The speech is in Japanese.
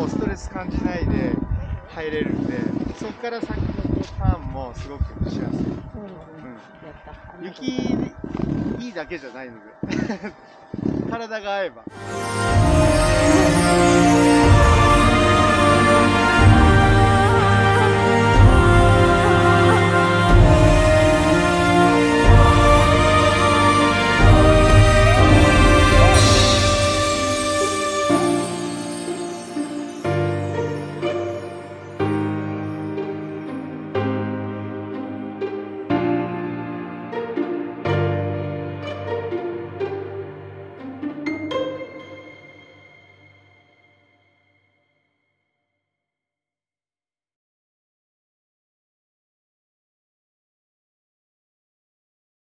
もストレス感じないで入れるんで、そこから先のターンもすごくしやすい。雪いいだけじゃないので体が合えば。